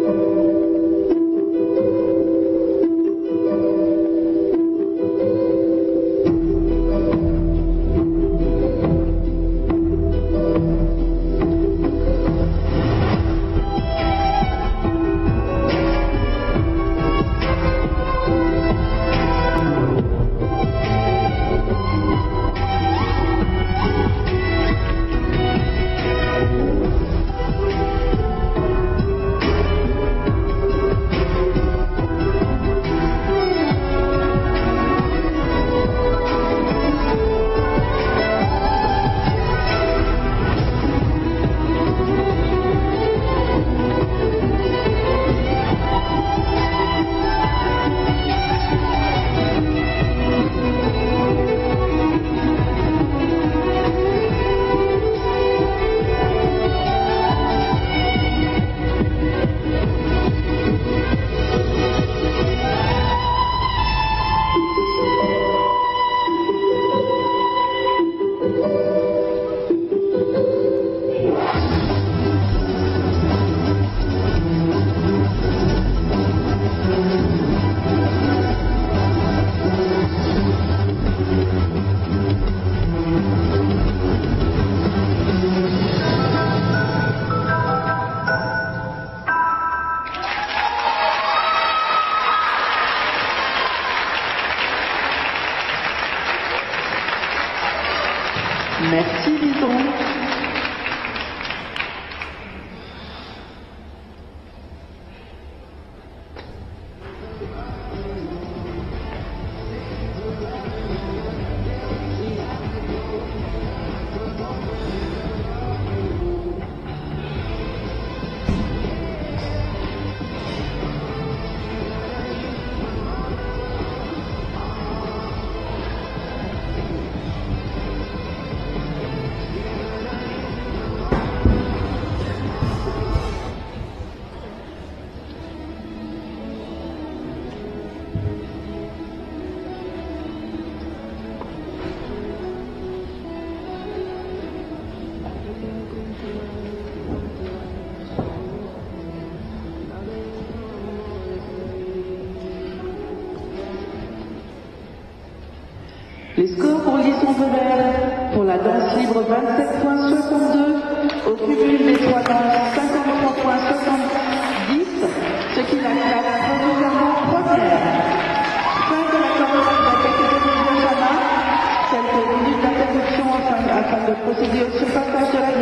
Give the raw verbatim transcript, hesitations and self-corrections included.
Merci, Lison. Les scores pour Lison Weber, pour la danse libre vingt-sept virgule soixante-deux, au cumul des trois danses cinquante-trois virgule soixante-dix, ce qui la classe provisoirement première. Fin de la campagne de la catégorie de Benjamin, quelques minutes d'interruption afin, afin de procéder au surpassage de la